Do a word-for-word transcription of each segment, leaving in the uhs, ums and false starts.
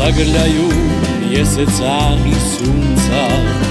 zagrljaju mjeseca i sunca.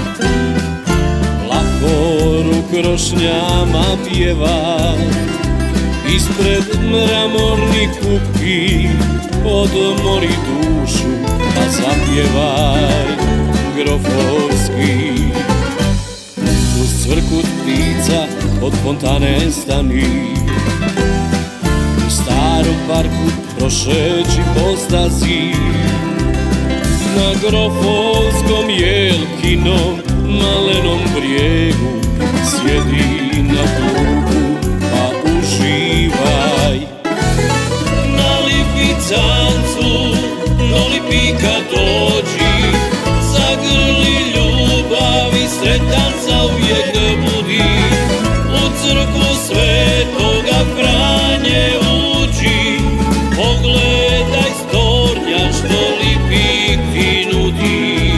Lakoru krošnjama pjeva ispred mramornih kupki. Odmori dušu pa zapjevaj grofovski. Uz cvrkut ptica od fontane stani, u starom parku prošeći po stazi. Na grofovskom jelkinom malenom brijegu sjedi na klubu pa uživaj. Na lipicancu do Lipika dođi, zagrli ljubavi, sretan zauvijek budi. U crkvu Svetoga Franje uđi, pogledaj stornja što Lipik ti nudi.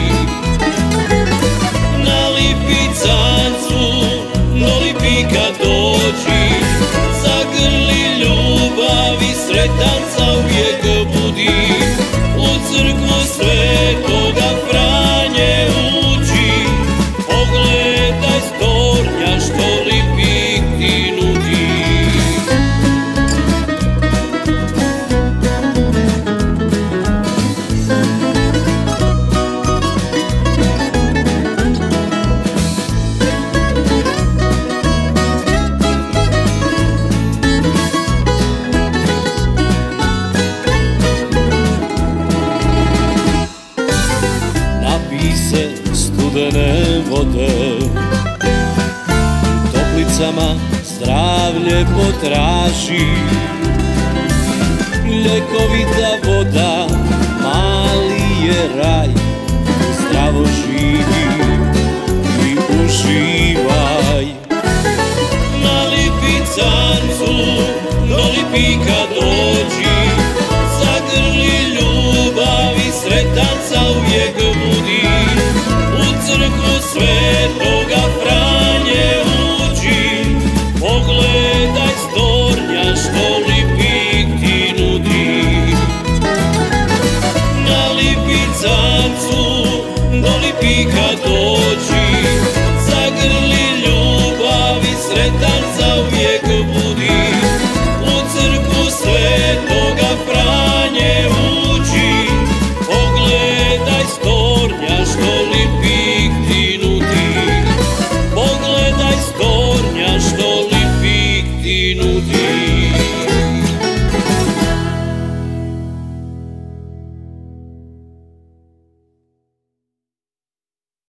Na lipicancu do Lipika dođi, zagrli ljubavi, sretan zauvijek budi. U crkvu Svetoga Franje uđi, pogledaj stornja što Lipik ti nudi. Se studene vode, toplicama zdravlje potraži. Ljekovita voda, mali je raj, zdravo živi i uživaj. Na lipicancu do Lipika dođi, zagrli ljubavi, sretan zauvijek budi. U crkvu Svetoga Franje uđi, pogledaj stornja što Lipik ti nudi. Na lipicancu do Lipika dođi, zagrli ljubavi, sretan zauvijek budi. U crkvu Svetoga Franje uđi, pogledaj stornja što Lipik ti nudi. Pogledaj stornja što Lipik ti nudi.